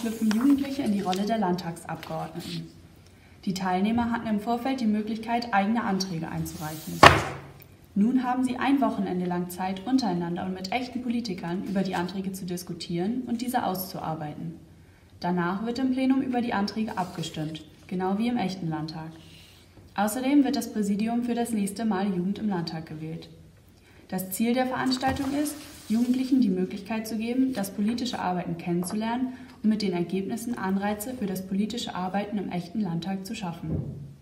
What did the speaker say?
schlüpfen Jugendliche in die Rolle der Landtagsabgeordneten. Die Teilnehmer hatten im Vorfeld die Möglichkeit, eigene Anträge einzureichen. Nun haben sie ein Wochenende lang Zeit, untereinander und mit echten Politikern über die Anträge zu diskutieren und diese auszuarbeiten. Danach wird im Plenum über die Anträge abgestimmt, genau wie im echten Landtag. Außerdem wird das Präsidium für das nächste Mal Jugend im Landtag gewählt. Das Ziel der Veranstaltung ist, Jugendlichen die Möglichkeit zu geben, das politische Arbeiten kennenzulernen und mit den Ergebnissen Anreize für das politische Arbeiten im echten Landtag zu schaffen.